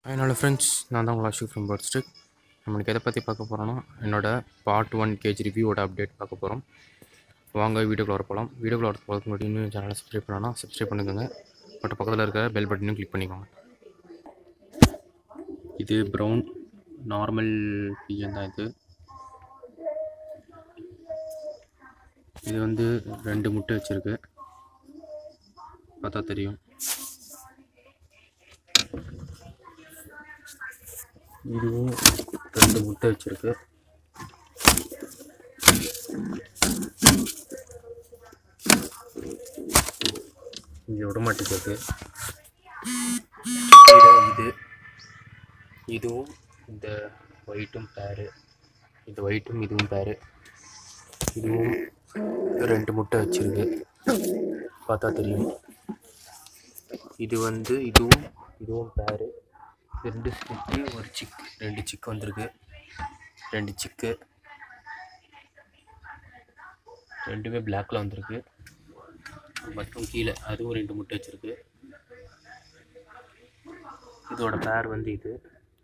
என்னோடய ஃப்ரெண்ட்ஸ், நான் தான் உங்கள் அஷோக் ஃப்ரம் பேர்ட் ஸ்டிக். நம்மளுக்கு எதை பற்றி பார்க்க போகிறோன்னா, என்னோடய பார்ட் 1 கேஜ் ரிவ்யூவோட அப்டேட் பார்க்க போகிறோம். வாங்க வீடியோக்குள்ள வர போகலாம். வீடியோக்குள்ள வர போகிறதுக்கு முன்னாடி இன்னும் சேனலை சப்ஸ்கிரைப் பண்ணலாம், சப்ஸ்கிரைப் பண்ணுங்க. பட் பக்கத்தில் இருக்கிற பெல் பட்டனையும் கிளிக் பண்ணிக்கோங்க. இது ப்ரௌன் நார்மல் பிஜன் தான். இது வந்து 2 முட்டை வச்சுருக்கு, பார்த்தா தெரியும். இதுவும் 2 முட்டை வச்சுருக்கு. இங்கே விட மாட்டேங்குது. இதுவும் இந்த ஒயிட்டும் பேரு, இந்த ஒயிட்டும் இதுவும் பேரு. இதுவும் 2 முட்டை வச்சுருக்கு, பார்த்தா தெரியும். இது வந்து இதுவும் பேரு. 2 ஸ்பிட்டு, ஒரு சிக்கு, 2 சிக்கு வந்திருக்கு. 2 சிக்கு ரெண்டுமே பிளாக்ல வந்திருக்கு. மற்றும் கீழே அதுவும் 2 முட்டை வச்சிருக்கு. இதோட பேர் வந்து இது.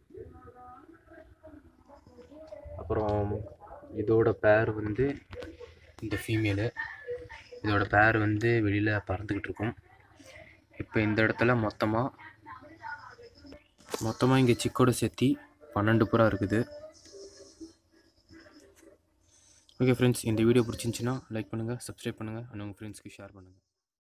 அப்புறம் இதோட பேர் வந்து இந்த ஃபீமேலு. இதோட பேர் வந்து வெளியில் பறந்துக்கிட்டு இருக்கும். இப்போ இந்த இடத்துல மொத்தமாக இங்கே சிக்கோட சேர்த்தி 12 புறா இருக்குது. ஓகே ஃப்ரெண்ட்ஸ், இந்த வீடியோ பிடிச்சிருந்துச்சின்னா லைக் பண்ணுங்கள், சப்ஸ்கிரைப் பண்ணுங்கள், அண்ட் உங்கள் ஃப்ரெண்ட்ஸ்க்கு ஷேர் பண்ணுங்கள்.